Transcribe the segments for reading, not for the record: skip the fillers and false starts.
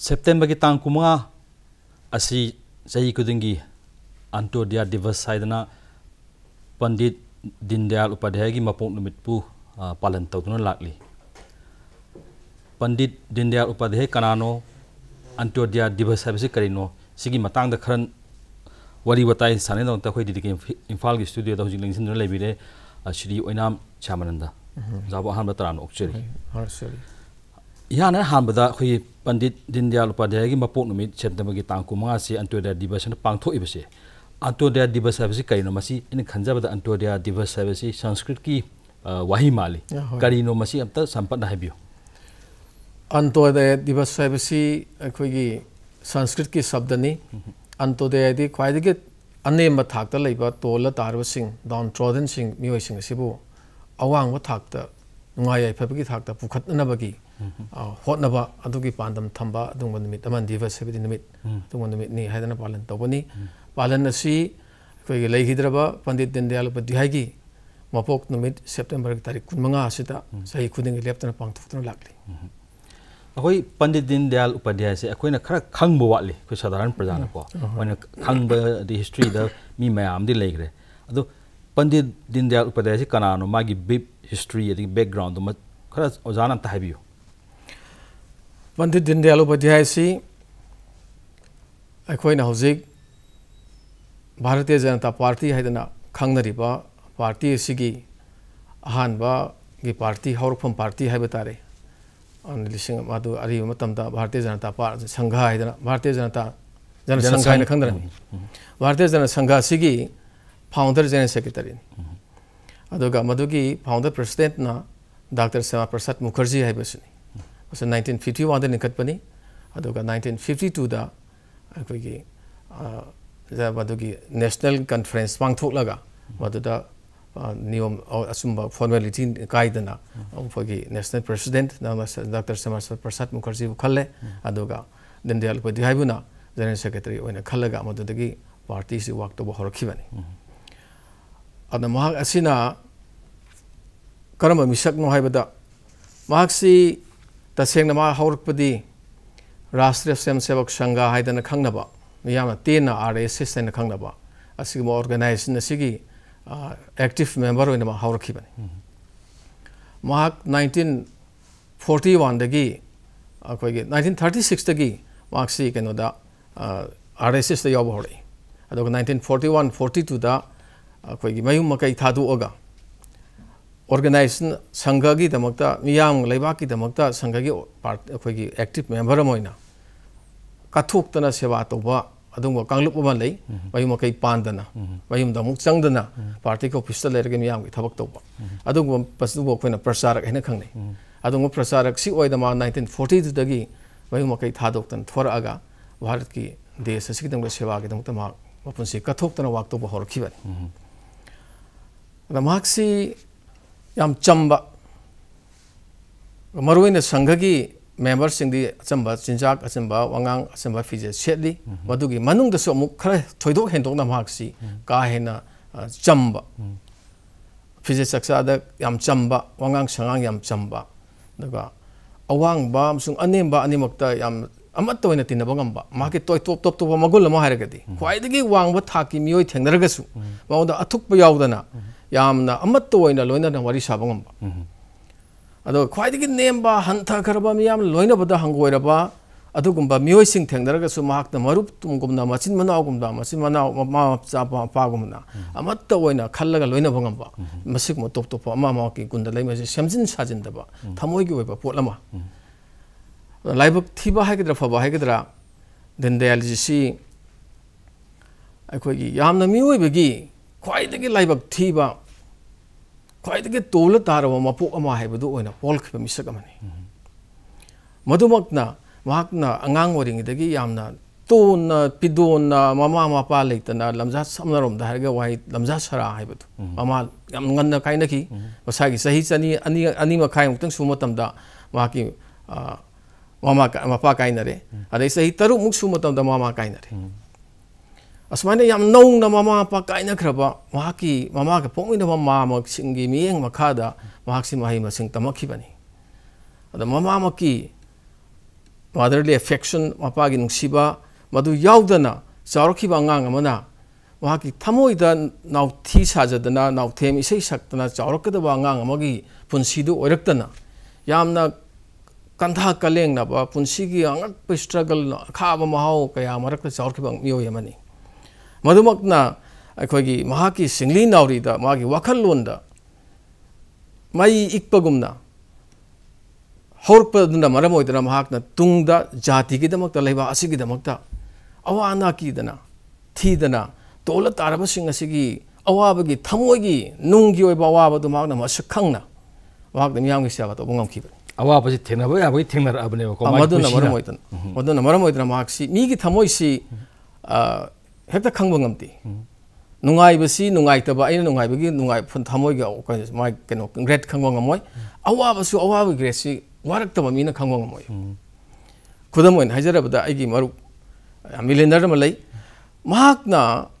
September ki tang kumunga asi sahi kudingi Antodia Diwas Saidana Pandit Dindayal Upadhyay ki mapong numit pu palan tawtuna lakli. Pandit Dindayal Upadhyay kanano Antodia Diwas Saibasi karino sigi matang da kharan wari watai sane da khoi didi ke Imphal ki studio da hojing lingsin na lebire Shri Oinam Chamananda jabo han bataran okcheri yana han bada khoi Pandit Dindayal Upadhyay ki mapong numit September ki tang kumunga si Antodia Diwas na pangtho ibase Antodia Diwas Saibasi karino masi in khanjabada Antodia Diwas Saibasi Sanskrit ki wahi mali karino masi amta sampat na hebio Antodia Diwas Saibasi akhoi Sanskrit ki sabdani Antodia di khwaidagi anemba thakta leiba tola tarwa sing downtrodden sing mioi sing sibu awangba thakta nungai phapagi thakta pukhatnabagi hotnaba adugi pandam thamba adungba nimit aman Diwas Saibadi nimit adungba nimit ni haidana palan tawbani palan asi akhoi leihidraba Pandit Dindayal Upadhyay gi mapok nimit September tarik 15 asita sahi khuding leptana pangthuktana lakli Akoi Pandit Dindayal Upadhyay se akoi na khara khangbo watli ko sadharan prajana ko wana khangba the history da mi mayam di legre ado Pandit Dindayal Upadhyay se kanano magi big history the background ma khara ojana ta habiyo Pandit Dindayal Upadhyay se akoi na hojik Bharatiya Janata Party haidana khangnariba party sigi ahanba gi party haurpham party haibatare lising madu ari matamda Bharatiya Janata Party Sangha haidana Bharatiya Janata Jana Sangha na khangdarani Bharatiya Jana Sangha sigi founder general secretary aduga madugi founder president na Dr. Syama Prasad Mukherjee haibasini was 1951 da nikatpani aduga 1952 da akoigi madugi national conference pangthoklaga maduda niyom asumba formality kaidana fogi national president Dr. Syama Prasad Mukherjee khalle aduga Dindayal Upadhyay buna general secretary oina khallaga madudagi party si work to horakhibani ada mahak asina karama misak no haibada mahak si tasengna ma haurakpadi Rashtriya Swayamsevak Sangha haidana khangnaba miyamna tena RSS na khangnaba asigi organization asigi active member oina ma haurakibani mahak 1941 dagi akoigi 1936 dagi mahak si keno da RSS da yob hori adoga 1941 42 da akoigi mayum makai thadu oga organization sangha gi damakta miyam leiba ki damakta sangha gi akoigi active member amoina kathok tana sewa toba adungwa kanglup ba lei mayum makai pandana mayum da muk changdana party ko office la lerge miyam gi thabak toba adungwa pasdugo koina prasarak hena khangnei adungwa prasarak si oida ma 1942 dagi mayum makai thadok tan thora aga Bharat ki desh asigi dangla sewa gi damakta ma mapunsi kathok tana wak toba horkhibani Ramaksi yam chamba maruina sanghagi members singdi achamba chinjak achamba wangang achamba fije setli madugi manung da so muk khara thoidok hendok na maksi ka hena chamba fije saksa da yam chamba wangang sangang yam chamba daga awang ba sung anem ba animakta yam amat toina tinaba ngamba maki toy top top top magul ma haragadi khwaidagi wangba thaki mioi thengnaragasu mauda athukpa yaudana yamna amat toina loina na wari sabangamba ado khwaidagi nemba hantha kharaba miyam loina bada hangoiraba adugumba mioi sing thengnaragasu mahakna marup tumgumna machin manawgumda machin manaw ma chapa pagumna amat toina khallaga loina bangamba masik mo top top ama ma ki gunda lai ma semjin sajin daba thamoi gi oiba potlama laibak thiba haigidra faba haigidra Dindayal ji si akhoi yamna mioi bagi khwaidagi laibak thiba khwaidagi tola tarwa mapok ama haibadu oina polkhba misak amani madumakna mahakna angang oringidagi yamna tona pidona mama mapa leitana lamja samnarom da harga wai lamja sara haibadu mama yam nganna kainaki masagi sahi chani ani makhai muktang sumatamda mahaki mama mapa kainare adai sahi taru muk sumatamda mama kainare asmane yam nong na mama pa kaina khraba mahaki mama ka pongina mama mak singi mieng makhada mahak si mahi masing tamakhi bani ada mama maki motherly affection mapagi nungsiba madu yaudana chaurkhiba angang amana wahaki thamoida nauthi sajadana nauthem isei saktana chaurakadaba angang amagi punsidu oiraktana yamna kantha kalengna ba punsigi angak struggle khaba mahau kaya marakta chaurkhiba miyoi amani madumakna akhoi mahaki singli nauri da magi wakhallonda mai ikpagumna horpaduna maram oidana mahakna tungda jati ki damakta leiba asigi damakta awana ki dana thidana tola taraba sing asigi awabagi thamoigi nunggi oiba awabadu mahakna masakhangna mahakna miyamgi saba to bungam khiba awabasi thenaba yabai thengnar abne ko maduna maram oidana mahaksi migi thamoisi hekta khangba ngamti nungai basi nungai taba aina nungai bagi nungai phun thamoi ga mai keno great khangwa ngamoi awa basu awa bi great si warak taba mina khangwa ngamoi khudam oin hajara bada aigi maru millionaire malai mahakna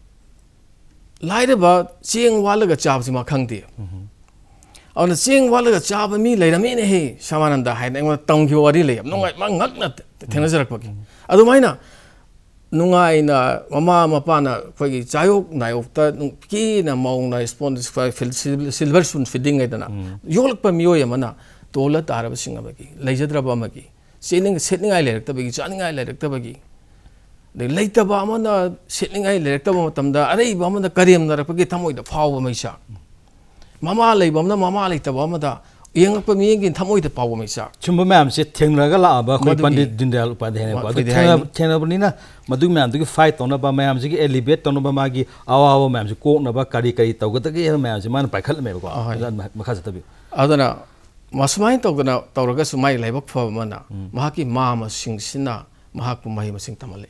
laida ba cheng wala ga chab sima khangti awna cheng wala ga chab mi leira me ne he samananda haina engma tangki wari le nungai ma ngakna thena jarak bagi adu maina nungai na mama mapana khoi chayok nayokta ki na maung na sponsor silver spoon feeding aidana yolak pa miyo yamana tola taraba singa bagi leijadraba amagi setning ai lerakta bagi chaningai lerakta bagi de leitaba amana setning ai lerakta matamda arei ba amana karem na rapagi thamoi da phawa maisa mama leibamna mama leitaba amada yengpa miyengi thamoi da phawa maisa chumba ma'am se thengraga la ba khoi pandit Dindayal Upadhyay ne ko thena bunina madu ma'am du fight on ba ma'am se elevate on ba magi awa ma'am se ko na ba kari kari tawgata ge ma'am se man pakhal me ko makha jatabi adana masmai tawgana tawraga sumai laibak pha mana mahaki mama singsina mahakpu mahi masing tamale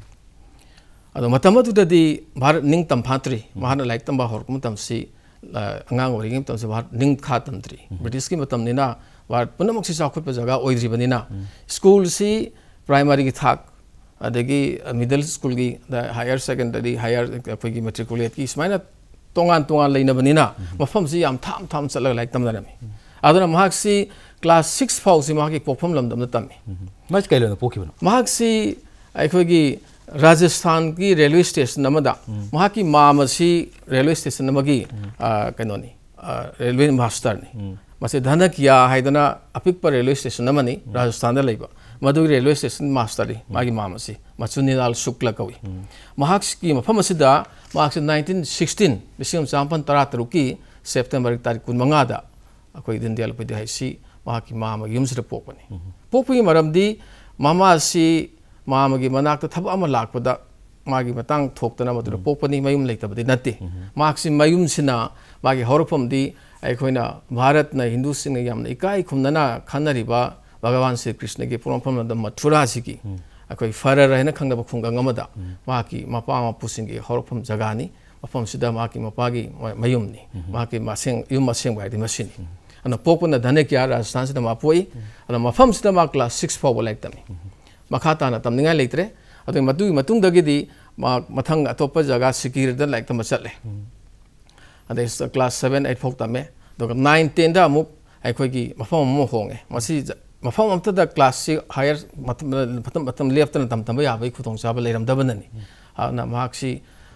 ado matamatu dadi bharat ning tamphatri mahana laik tamba horkum tamsi angang oring tamsi bharat ning kha tamtri british ki matam nina bharat punamok si chakhut pa jaga oidri banina school si primary ki thak adagi middle school ki higher secondary higher koi ki matriculate ki smaina tongan leina banina mafam si yam tham chala laik tam darami aduna mahak si class 6 fau si mahaki pokpham lamdam na tami mas kailo na pokibano mahak si akhoi ki Rajasthan ki railway station namada mahaki mama si railway station namagi kanoni railway master ni mase dhanakiya haidana apikpa railway station namani Rajasthan da leiba madu railway station master ni magi mama si Macunilal Shukla kawi mahak ki mafam asida mahak 1916 bisingam champan tara ki September tarik 15 da akoi Dindayal Upadhyay si mahaki mama yumsida pokpani pokpi maramdi mama si mama gi manakta thaba ama lakpada magi matang thoktana madura pokpani mayum leitabadi natte maksi mayum sina magi horpham di aikoina Bharat na Hindu sing yamna ikai khumnana khanariba Bhagavan Sri Krishna gi purampham da Mathura sigi akoi fara rahina khangda khunga ngamada maki mapa ma pusingi horpham jagani mafam sida maki mapagi mayum ni maki maseng yum maseng bai di masini ana pokpana dhanekya Rajasthan sida mapoi ana mafam sida ma class 6 fau laiktami makata na tamninga leitre adu matung dagi di mathang atopa jaga sikir da like tam chatle ade class 7 8 fok tame do 9 10 da amuk ai khoi gi mafam mo honge masi mafam amta da class si higher matam left na tam ba ya bai khutong sa ba leiram da banani na maksi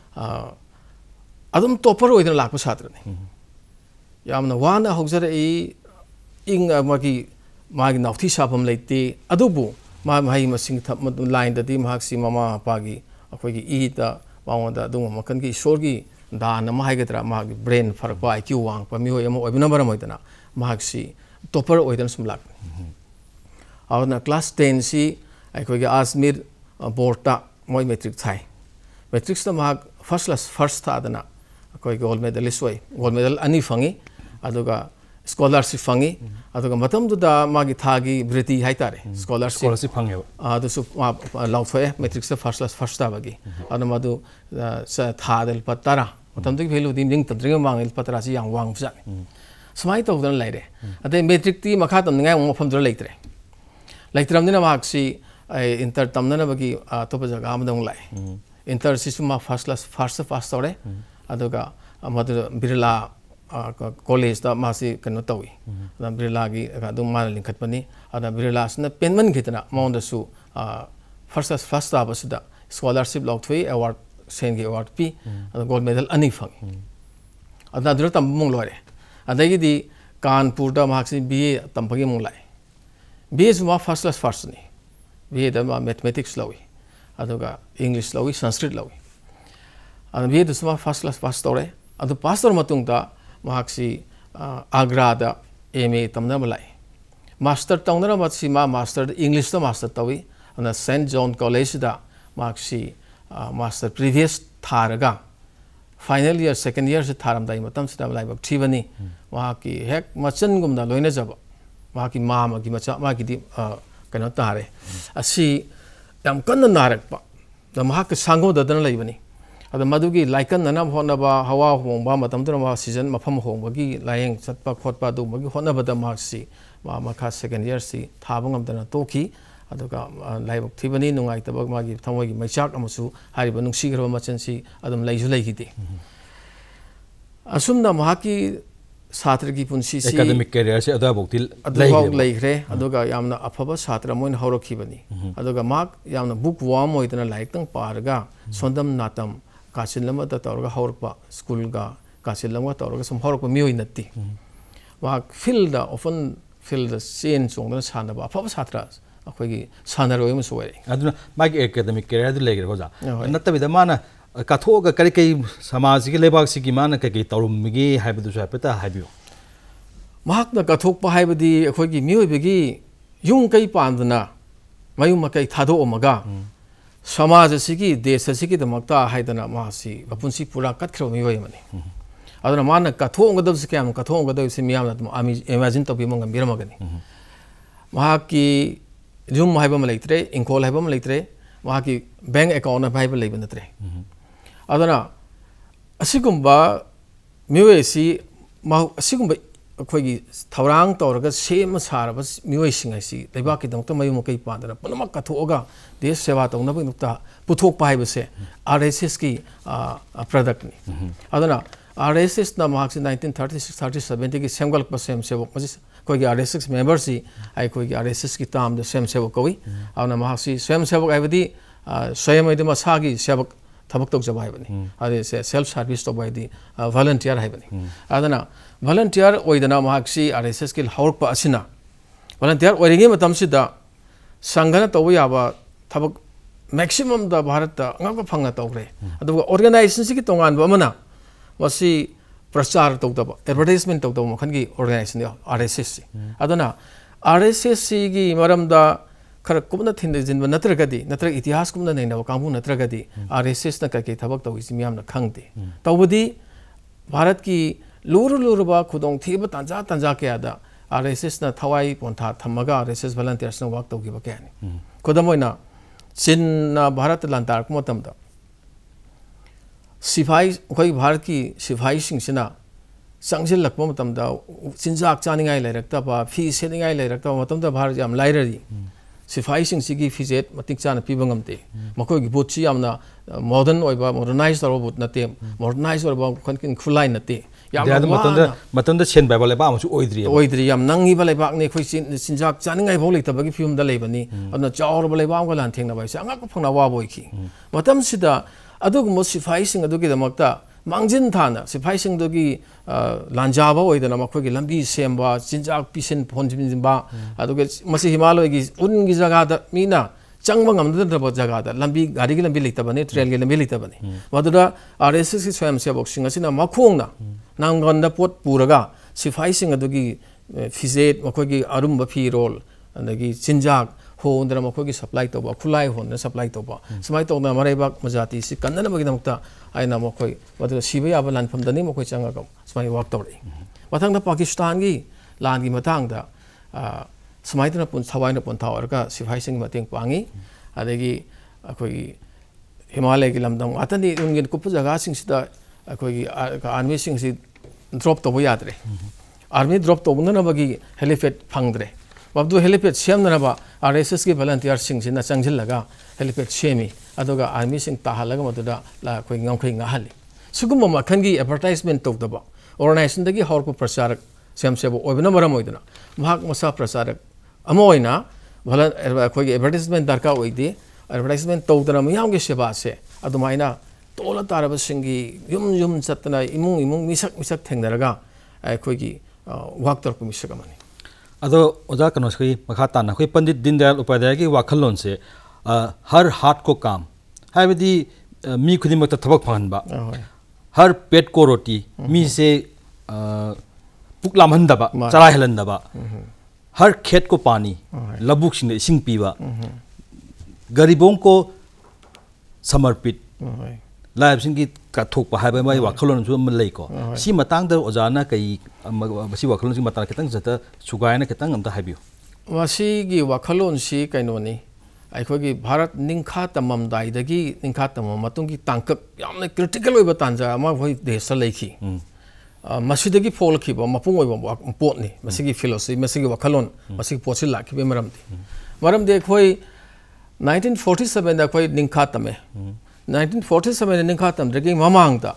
adum topper oidna lakpa chatra ni yamna wana hojara ing magi nauthi sapam leite adubu mahi masing line dadi mahaksi mama pagi akoi gi ita bawanda dung makan gi sorgi da na mahai gatra magi brain farak pa IQ wang pa mi hoyamo obina bara moitana mahaksi topper oidan sumlak awna class 10 si akoi gi Asmir borta moi metric thai metric sta mahak first tha adana akoi gold medalist wai gold medal ani fangi aduga scholarship fangi aduga matam du da magi thagi briti haitare scholarship fangi adu su lauthoe matrix first ta bagi adu madu sa thadel patara matam du value dim ring tadring mangil patara si yang wang psa smai to dan laire ade matrix ti makha tam ngai mo pham dur leitre leitram dina mak si inter tamna bagi to pa jaga amdong lai inter sisuma first tore aduga madu birla college da masi kano tawi da birla gi adu mal linkat pani ada birla sna penman gitna maunda su first abasida scholarship log thui award sen gi award pi gold medal ani phang ada dur tam mong lore adagi di kanpur da maksi BA tampagi mong lai BA suma first class first ni BA da mathematics lawi aduga English lawi Sanskrit lawi ada BA da suma first class first tore adu pastor matung da maksi Agra da MA tamna malai master tawnara matsi ma master English da master tawi ana St John College da maksi master previous tharaga final year second year se tharam dai matam sida lai bak thibani wa ki hek machan gum da loina jaba wa ki ma gi macha ma gi di kano tare asi yam kanna narak pa da ma ka sango da dan lai bani ada madugi laikan nana hona ba hawa hongba matam dra ma season mafam hongba gi laeng chatpa khotpa du magi hona ba da ma si ma makha second year si thabangam dana toki aduga laibak thibani nungai tabak magi thamoi gi maichak amasu hariba nungsi gro machan si adum laisu laigite asumna mahaki satra gi punsi si academic career se ada boktil laigre aduga yamna afaba satra moin horokhibani aduga mak yamna bookworm hoidana laik tang parga sondam natam kasilama ta torga horpa school ga kasilama torga sum horpa mi hoinatti mak field often field the scene songna sanaba afaba satra akhoi sanaroi mu soire aduna magi academic career du legre hoja nattabi da mana kathoga kari kai samaj gi lebak si gi mana kai tawrum gi haibu su hapeta haibu mahak na kathok pa haibadi akhoi gi mioi begi yung kai pandna mayum makai thado omaga samaj sigi desh sigi damakta haidana mahasi bapunsi pura katkhro mioi mani aduna mana kathong gadab se kyam kathong gadab se miyam na imagine to bi mongam biramagani mahaki Zoom haiba malaitre inkol haiba malaitre wahaki bank account na haiba leiba natre adana asigumba miwe si ma asigumba akhoi gi thaurang tawraga sema saraba miwe singai si leiba ki dangta mayu mokai padana panama kathoga desh seva tawna ba nukta puthok pa haiba se RSS ki product ni adana RSS na mahak 1936 37 ki semgal pa sem sevok majis कोई RSS member si ai कोई RSS की ताम the स्वयं सेवक कोई आवना महासी स्वयं सेवक आइबदी स्वयं इदमा सागी सेवक थबक तक जबाय बनी अरे से सेल्फ सर्विस तो बायदी वॉलंटियर है बनी आदना वॉलंटियर ओइदना महासी RSS की हौरप असिना वॉलंटियर ओरिगे मतम सिदा संगना तो याबा थबक मैक्सिमम द भारत द अंगक फंगना तौरे अदुगा ऑर्गेनाइजेशन की तोंगान बमना वसी प्रचार तौदब एडवर्टाइजमेंट तौदब मखन की ऑर्गेनाइजेशन RSS अदना RSS की मरमदा खर कुमना थिन जिन नत्रगदी नत्र इतिहास कुमना नैना कांबु नत्रगदी RSS न कके थबक तौइसि मियाम न खंगते तौबदी भारत की लुरुबा खुदोंग थेब तंजा तंजा केदा RSS न थवाई पोंथा थमगा RSS वॉलंटियर्स न वर्क तौगिबा केनी खुदमोइना चिन भारत लंतार कुमतमदा सिपाही कोई भारत की सिपाही सिंह संगसिल लक्ष्म मतमदा चिंजाक चानिंगाई लेरक्तबा फी सेनिंगाई लेरक्तबा मतमदा भारत याम लाइरदी सिपाही सिंह सिगी फिजेट मतिक चाना पिबंगमते मखोय गी बोची यामना मॉडर्न ओइबा मॉडर्नाइज तरो बोट नते मॉडर्नाइज ओइबा खनकिन खुलाइ नते याम मतंदा सेन बाइबल लेबा अमसु ओइद्री याम नंगी बा लेबाक ने खोय चिंजाक चानिंगाई भौ लेतबगी फिल्म दा लेबनी अदना चावर बा लेबा गा लान थेंना बाइसे अंगा को फंगना वा बोइखी मतम सिदा अदुगुम सिपाही सिंह अदुगी दमक्ता मांगजिन थाना सिपाही सिंह दुगी लांजाबा ओइदना मखोगी लंबी सेमबा चिंजाक पिसन फोनजिबा अदुगे मसी हिमालय की उनगी जगह दा मीना चंगबा ngamdadaba जगह दा लंबी गाड़ी की लंबी लेतबने ट्रेन की लंबी लेतबने मदुदा RSS की स्वयं सेवक सिंह असिना मखोंगना नांगनदा पोट पुरगा सिपाही सिंह अदुगी फिजेट मखोगी अरुम्बा फिरोल अदगी चिंजाक होंदरा मखोगी सप्लाई तोबा खुलाई होंदरा सप्लाई तोबा समाई तोना मरेबा मजाती सि कन्नना बगी दमक्ता आइना मखोई मदुदा सिबे याबा लानफम दनी मखोई चंगा समाई वर्क तोरे मथंगदा पाकिस्तान की लान की मथांगदा समाई तना पुन थवाइना पुन थावरका सिपाही सिंह मतेंग पांगी अदगी अखोई हिमालय की लमदम अतनी उनगे कुप जगह सिंह सिदा अखोई आर्मी सिंह सि ड्रॉप तोबो यादरे आर्मी ड्रॉप तोबना बगी हेलीपैड फंगद्रे बाबदु हेलीपैड सेमनबा RSS की वॉलंटियर सिंह सिना चंगजिलगा हेलीपैड सेमी अदुगा आर्मी सिंह ताहलगा मदुदा ला कोई ngamkhoi ngahali sugum मखन की एडवर्टाइजमेंट तौदबा ऑर्गेनाइजेशन दगी हौरप प्रचारक सेम सेब ओइबना मरम ओइदना महाक मसा प्रचारक अमा ओइना भला अखोई एडवर्टाइजमेंट दरकार ओइदे एडवर्टाइजमेंट तौदना मयामगे सेवा से अदुमाइना तोला तारबसिंगी युम चतना इमुंग मिसक थेंगनरगा अखोई वाक तरप मिसक अमनी अदो ओजा कनोसकी मखा ताना कोई पंडित दीनदयाल उपाध्याय की वाखलोन से हर हाथ को काम हाइबदी मी खुदिमक थबक फहनबा हर पेट को रोटी मी से पुकलाम हंदबा चरा हेलंदबा हर खेत को पानी लबुक सिंह इसिंग पीबा गरीबों को समर्पित लाइफ सिंह की कथोक हाइबा माई वाखलोन सु मलई को सी मतंग द ओजाना कई मसी वाखलोन सिंह मता खतंग जता सुगायना खतंग अमता हाइबियो मसी गी वाखलोन सी कैनोनी अखोगी भारत निंखा तमम दाइदगी निंखा तमम मतुंग की तांकक यामने क्रिटिकल ओइबा तांजा अमा भई देश लेखी मसीदगी फोलखिबा मपुंग ओइबा पोटनी मसीगी फिलोसफी मसीगी वाखलोन मसीगी पोछि लाखिबे मरमदे अखोई 1947 दा अखोई निंखा तमे 1947 निंखा तम दगी ममांगदा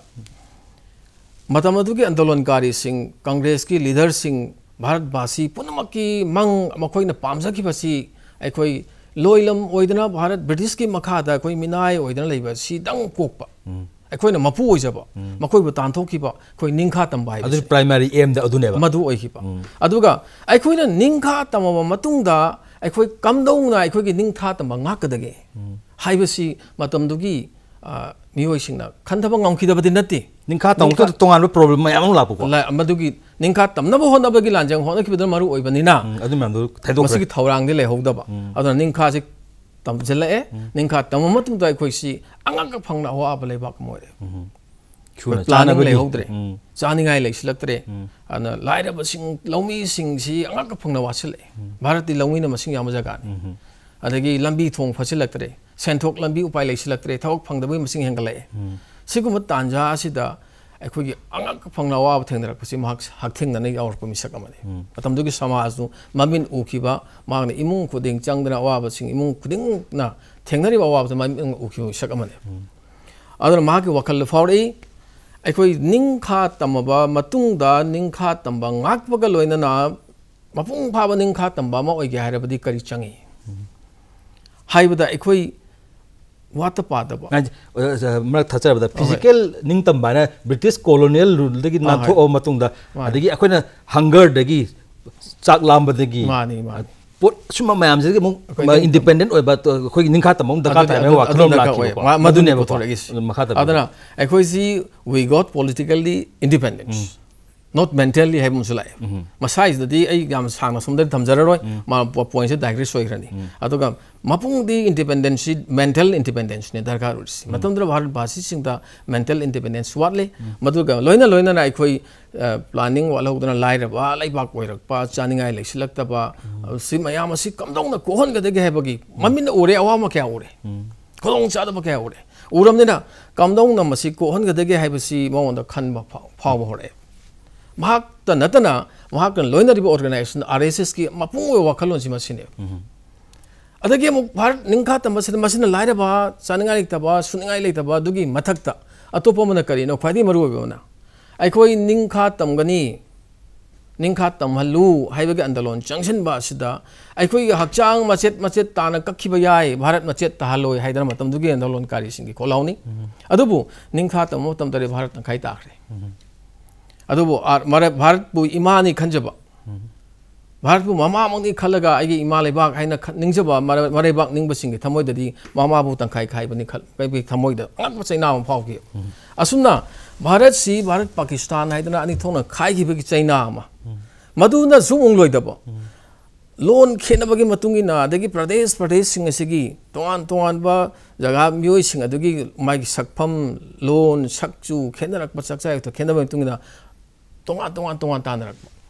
मतमदुगी आंदोलनकारी सिंह कांग्रेस की लीडर सिंह भारतवासी पुनमकी मंग मखोइना पामजखिबसी अखोई लोइलम ओइदना भारत ब्रिटिश की मखादा कोई मिनाय ओइदना लेबा सी दंग कोकपा अखोइना मपु ओइजबा मखोइबु तांथोखिबा कोइ निंखा तंबा हाइबा अदु प्राइमरी एम दा अदुनेबा मधु ओइखिबा अदुगा अखोइना निंखा तमबा मतुंगदा अखोइ कमदौना अखोइगी निंखा तंबा ngaकदगे हाइबसी मतमदुगी मियोइसिंगना खंथबा ngौखिदबदि नति निंखा तंग तोंगान प्रॉब्लम मयाम लापको मधुगी निंखा तमनबो होनबगी लांजंग होनखिबद मरु ओइबनिना अदु मैमदु थैदोक मसिगी थौरांगदि लेहौदबा अदुना निंखा से तमजले निंखा तममतुंदा अखोइसी अंगक फंगना होआब लेबाक मोरे प्लानिंग लेहौद्रे चानिंगाय लेसिलक्तरे अना लाइरबसिंग लौमीसिंग सी अंगक फंगना वासले भारती लौमीना मसिंग याम जगानी अदगी लंबी थोंग फसिलक्तरे सेंथोक लंबी उपाय लेसिलक्तरे थवक फंगदबई मसिंग हेंगले सिगुम तांजा सिदा अखोगी अंगक फंगना वाब थेंगनरपसि महक हकथेंगननै यावरप मिसक अमने मतमदुगी समाजनु ममिन उखिबा मागने इमुंग खुदिंग चांगदना वाबसिंग इमुंग खुदिंगना थेंगनरिबा वाबद ममिन उखिबा मिसक अमने अदर माके वखल फाउरई अखोई निंखा तमबा मतुंगदा निंखा तंबा ngaकबगा लोइनना मपुंग फाबा निंखा तंबा मा ओइगे हायरबदि करि चंगी हाइबदा अखोई वाता पादबा मरक थचरबदा फिजिकल निंगतम बाना ब्रिटिश कॉलोनियल रूल दगी नाथो ओ मतुंगदा अदगी अखोइना हंगर दगी चाक लांबदगी मानी पोट सुमा मयाम से मु इंडिपेंडेंट ओइबा तो अखोइ निंखा तमम दका तामे वा खनम लाखि मदुने बतो अदना अखोइ सी we got politically independence not mentally have musulai masai dadi ai gam sang somdar thamjararoi ma point se digress hoigrani aduga mapung di independence mental independence ne darkar ursi matamdra bharat basi singda mental independence watle maduga loina na akhoi planning wala udana laira ba laibak oirak pa chaningai leisilakta ba si mayam asi kamdong na kohon ga dege hebagi mamin ore awama kya ore kolong chada ba kya ore uramne na kamdong na masi kohon ga dege hebasi maonda khanba phaw hore महाक नतना महाक लोइनरिबो organisation RSS की मपुंग वखलोन सि मसिने अदगे मु भारत निंखा तमसिन मसिन लाइरबा चानिंगाय लेतबा सुनिंगाय लेतबा दुगी मथक्ता अतोपो मन करिनो ख्वादी मरुबोना अखोई निंखा तमगनी निंखा तमहलु हाइबगे आंदोलन चंगसिन बा सिदा अखोई हकचांग मचेत ताना कखिबा याय भारत मचेत तहलोय हाइदर मतम दुगी आंदोलन कारी सिंगी खोलाउनी अदुबु निंखा तमो तमतरे भारत नखाई ताखरे अदुबो भारत पु इमानी खंजबा भारत पु मामा मंगी खलगा आगे इमा लेबाक हाइना निंजबा मरेबाक निंगबसिंग थमोयददी मामा बु तंखाई खाइबनि खल बे थमोयद अंगप चैना म फावकी असुना भारत सी भारत पाकिस्तान हाइदना अनि थोना खाइगिबगी चैना मा मदुना सुमुंग लोइदबो लोन खेनबगी मतुंगिना अदगी प्रदेश सिंग सिगी तोआन बा जगह मियोय सिंग अदगी माइ सकफम लोन सकचु खेनरक पचकचाय तो खेनबग तुंगिना तोंगा तानरक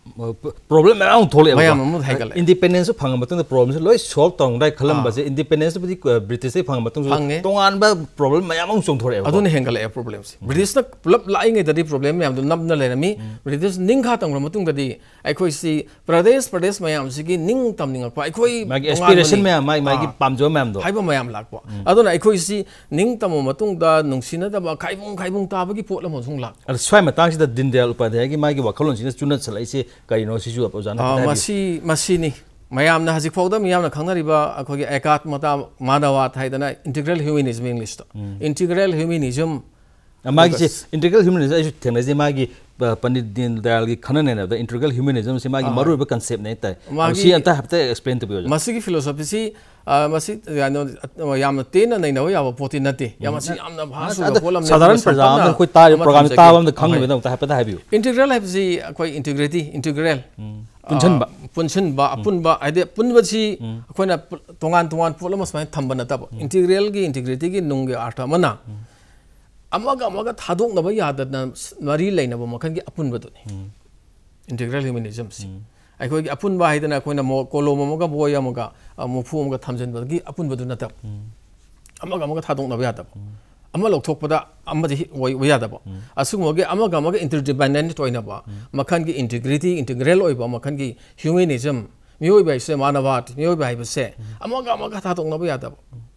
प्रॉब्लम मैम थोले मैम अमु हाइगल इंडिपेंडेंस फंग मतंग प्रॉब्लम से लोय सॉल्व तंग दाय खलम बसे इंडिपेंडेंस बदि ब्रिटिश से फंग मतंग तोंगान बा प्रॉब्लम मैम अमु चोंग थोरे अदुन हेंगल ए प्रॉब्लम से ब्रिटिश न पुलप लाइंगे ददि प्रॉब्लम मैम दु नब न लेरमी ब्रिटिश निंग खा तंग मतंग ददि अखोय सी प्रदेश मैम सिगी निंग तम निंग पा अखोय मागी एस्पिरेशन मैम मागी पामजो मैम दो हाइबो मैम लाकपा अदुन अखोय सी निंग तम मतंग दा नुंसिना दा खाइबुंग ताबगी पोटला मोसुंग लाक अ स्वाय मतंग से दीनदयाल उपाध्याय की मागी वखलोन सिना चुनत सलाइसे कइनो सिजु अपोजाना मसीनी मैम हजिक फाउदा मैम खंगरिबा अखोगी एकात्मता मानववाद हाइदना इंटीग्रल ह्यूमनिज्म इंग्लिश तो इंटीग्रल ह्यूमनिज्म मागी से इंटीग्रल ह्यूमनिज्म आइसु थेंगनाजे मागी पंडित दीनदयाल की खनने ने इंटीग्रल ह्यूमनिज्म से मागी मरुब कंसेप्ट ने ताय सी अंत हफ्ते एक्सप्लेन तो बियो मसी की फिलोसॉफी सी मसी यानो याम तेन नै नव याव पोती नते याम सी याम भासु बोलम साधारण प्रजा हम कोई तार प्रोग्राम तावम खंग बेदा ता हपता हाबियो इंटीग्रल है जी कोई इंटीग्रिटी इंटीग्रल पुनछनबा अपुनबा आइदे पुनबसी अखोना तोंगान पोलम समै थंब नतब इंटीग्रल की इंटीग्रिटी की नुंगे अर्थ मना अमगा थादोंनबा यादना मरी लेनबा मखन की अपुनबदुनी इंटीग्रल ह्यूमनिज्म से अखोई की अपुनबा हाइदना अखोना कोलोम अमगा बोय अमगा मुफु अमगा थमजनबगी अपुनबदु नतब अमगा थादोंनबा यादब अमा लौथोकपदा अमदि यादब असुगमगे अमगा इंटरडिपेंडेंट तोइनबा मखन की इंटीग्रिटी इंटीग्रल ओइबा मखन की ह्यूमनिज्म मियोइबा इसे मानववाद मियोइबा हाइबसे अमगा थादोंनबा यादब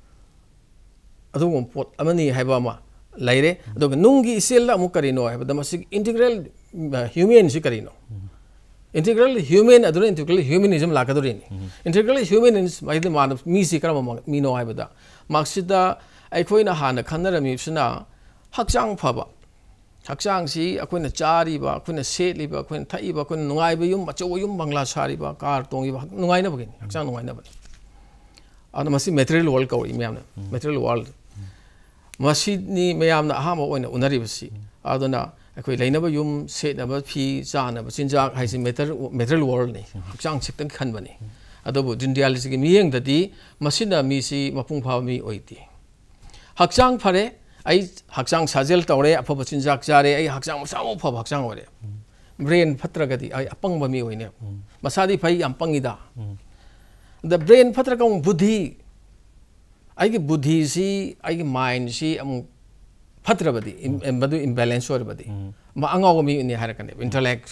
अदुगम पोट अमनी हाइबा मा लाइरे अदुग नुंगी इसेल अमुक करिनो हाइबदा मसि इंटीग्रल ह्यूमन से करिनो इंटीग्रल ह्यूमन अदुन इंटीग्रल ह्यूमनिज्म लाकदोरिनी इंटीग्रल ह्यूमनिज्म बाइदे मानव मी से करम मीनो हाइबदा मार्क्सिदा अखोइना हाना खनरमीसना हक्चांग फबा हक्चांग सी अखोइना चारीबा अखोइना सेटलीबा अखोइना थाइबा अखोइना नुंगाइबा युम अचौ युम बंगला सारीबा कार तोंगिबा नुंगाइना बगिन हक्चांग नुंगाइना बनि अन मसी मेटेरियल वर्ल्ड कौरी मैमना मेटेरियल वर्ल्ड मसी नि मैमना अहामा ओइना उनरिबसी अदुना अखोइ लेनबा युम सेटनबा फी चानबा चिंजाक हाइसि मेटेरियल वर्ल्ड नि हक्चांग सिक्तंग खनबनि अदबु दिनदयाल सिगी मियेंगददी मसिना मिसी मपुंग फाव मी ओइति हक्चांग फरे आई हक्चांग साजेल तौरे अफब चिंजाक चारे आई हक्चांग मसामो फब हक्चांग ओरे ब्रेन फत्रगदी आई अपंग मी ओइने मसादी फै याम पंगिदा द ब्रेन फत्रक बुद्धि आई की बुद्धि सी आई की माइंड सी अमु फत्रबदी मदु इम्बैलेंस ओरबदी मा अंगाव मी ने हरकने इंटेलेक्ट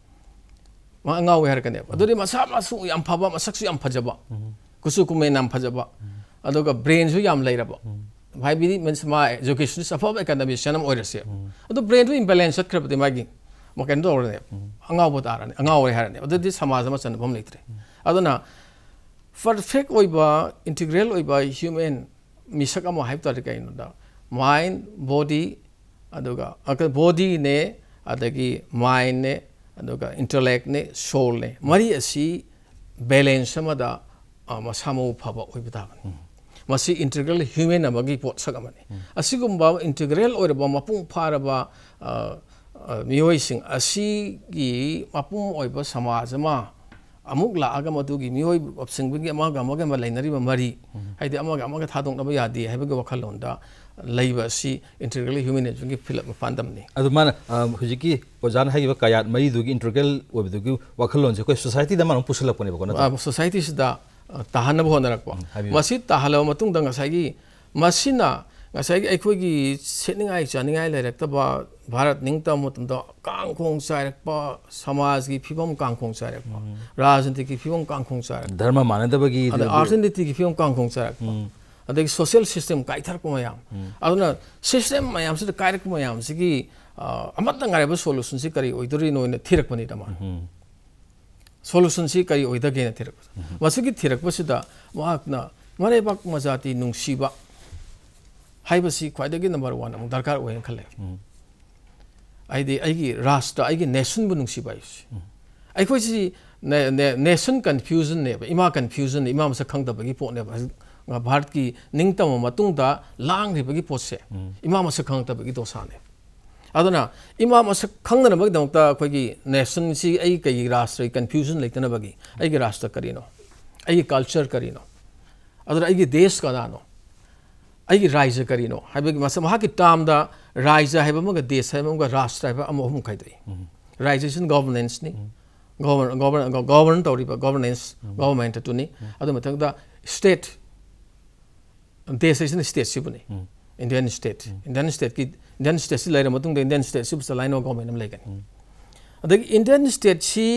मा अंगाव हरकने अदुदि मसा मसु याम फबा मसक्सु याम फजबा कुसु कुमे नाम फजबा अदुगा ब्रेन सु याम लैरबा भाई भी मीन्स मा एजुकेशन सफब एकेडमिक सनम ओरसे अदु ब्रेन टू इम्बैलेंस सत्खरबदि मागी मकेन तो ओरने अंगाव बतारने अंगाव हरने अदुदि समाज मा चनबम लेत्रे अदुना परफेक्ट ओइबा इंटीग्रल ओइबा ह्यूमन मिसक अमा हाइब तार काइनोदा माइंड बॉडी अदुगा अगर बॉडी ने अदगी माइंड ने अदुगा इंटेलेक्ट ने सोल ने मरी असी बैलेंस अमदा मसामो फबा ओइबदाबन मसी इंटीग्रल ह्यूमन अमगी पोट सकमने असिगुम्बा इंटीग्रल ओइरबा मपुंग फारबा मियोइसिंग असिगी मपुंग ओइबा समाज अमा अमुक लागा मदुगी मियोइ अपसिंगबगी अमागा अमागा लाइनरिबा मरी हाइदि अमागा थादोंनबा यादि हाइबगे वखलोंदा लैबा सी इंटीग्रल ह्यूमनिज्म की फिलम फांदमनी अदु मान हुजिकी ओजान हाइबा कायात मरी दुगी इंटीग्रल ओबदुगी वखलों से कोई सोसाइटी दा मान पुसलपने बको ना सोसाइटी सिदा ताहनब होनरकपा मसी ताहलो मतुंग दंग साइगी मसीना ngसाइगी अखोगी सेटनिंगाई चानिंगाई लेरक्तबा भारत निंगतम मतंदा कांगखोंग साइरकपा समाज की फिबम कांगखोंग साइरकपा राजनीति की फिबम कांगखोंग साइरक धर्म मानदबगी अर्थनीति की फिबम कांगखोंग साइरकपा अदगी सोशल सिस्टम काइथरक मयाम अदुना सिस्टम मयाम से काइरक मयाम सिगी अमतंग गारेब सोल्यूशन से करी ओइदरी नोइने थिरकपनि दमा सोल्यूशन से कई ओइदगे न थिरक मसुगी थिरक पसिदा वाकना मरेबक मजाति नुंसीबा हाइबसी ख्वाइदगी नंबर 1 अमु दरकार ओइन खले आइगी राष्ट्र आइगी नेशन बु नुंसीबा आइखोसी नेशन कंफ्यूजन ने इमा कंफ्यूजन इमा मस खंगदबगी पोने भारत की निंगतम मतुंगदा लांग रिबगी पोसे इमा मस खंगदबगी दोसाने अदुना इमा मसक खंगनबगदमता अखोगी नेशन सी आई कई राष्ट्र कंफ्यूजन लेतनबगी आई राष्ट्र करिनो आई कल्चर करिनो अदुना आई देश कदानो आई राज्य करिनो हाइबगी मस महा की टामदा राज्य हाइबमगा देश हाइबमगा राष्ट्र हाइबा अमहुम खाइदई राज्य सिन गवर्नेंस नि govern tawriba governance government tuni adu mathangda state desha state sibuni Indian state si laira matung da Indian state sib salai no government am laikani adag Indian state si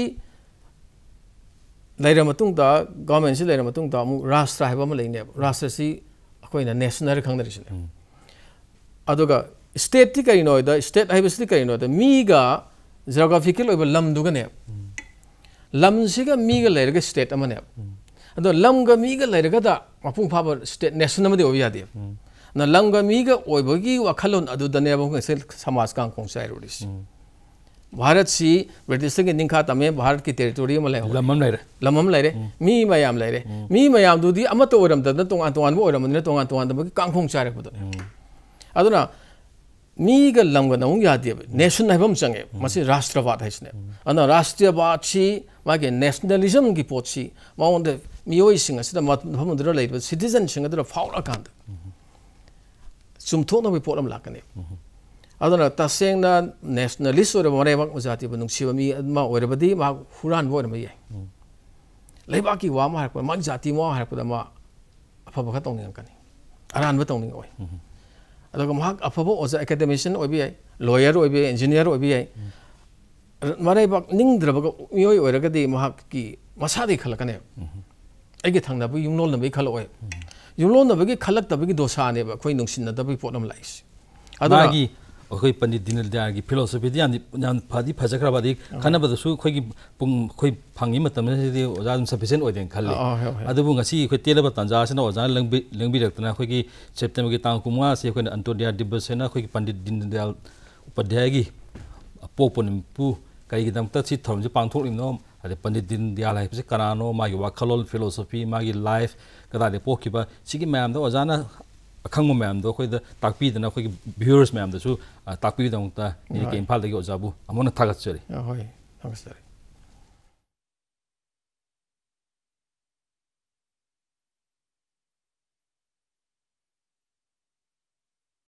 laira matung da government si laira matung da mu rashtra haiba ma laine rashtra si akoina national khangdari sine aduga state ti kai no da state haiba si kai no da mi ga geographical oiba lam duga ne lam siga mi ga laira state amane ado lam ga mi ga laira da mapung phaba state national ma de obi yadi na lam ga mi ga oibagi wakhalon adu dane ba ngai samaj kang khong sai rodis Bharat सी British के निखा तमे भारत की territory में लमम लाइरे मी मयाम लाइरे मी मयाम दुदी अमत Oram दन तोंगान तोंगान बो Oram ने तोंगान तोंगान दबकी कांखों चारे बदो अदुना मी ग लम ग नौ यादे नेशन हाइबम चंगे मसी राष्ट्रवाद हाइसने अना राष्ट्रवाद सी मागे नेशनलिज्म की पोट सी माउंड मियोई सिंग असिदा मफम दर लाइब सिटीजन सिंग दर फाउला कांद चुमथोन बि पोटम लाकने अदना तसेंगना नेशनलिस्ट ओर मरेबक जाति बनुंग सिबमी मा ओरबदी मा हुरान बो ओरम याय लेबाकी वा मा हरप मा जाति मा हरप मा अफब ख तोंनिंग कनी अरान ब तोंनिंग ओय अदग मा अफब ओजा एकेडमिशियन ओबि याय लॉयर ओबि इंजीनियर ओबि याय मरेबक निंगद्रबक मियोय ओरगदी मा की मसादि खलकने एगे थंगनाबु युमनोल नबि खलोय युमनोल नबि खलक तबि दोसाने बा खोय नुंसिन नदबि पोटम लाइस अदगी अखोई पंडित दीनदयाल की फिलोसफी यान फादी फजखराबादी खनबदसु खोई पुंग खोई फंगी मतमसे ओजा सफिशिएंट ओइदेन खल्ले अदबु ngasi खोई तेलबा तंजा सना ओजा लंबी रखतना खोई की सेप्टेम्बर की तांग कुमा से खोई अंतोदया दिवस सेना खोई पंडित दीनदयाल उपाध्याय की पोपनिमपु कई की दमता सी थरम से पांगथोकलिनो अदे पंडित दीनदयाल हाइबसे कनानो मागी वाखलोल फिलोसफी मागी लाइफ कदादे पोखिबा सिगी मैम द ओजाना अखंग मैम दो कोई ताकपीदना कोई व्यूअर्स मैम दसु ताकपीदंता नि के इम्फाल दगी ओजाबु अमोना थागत चरी होय नमस्कार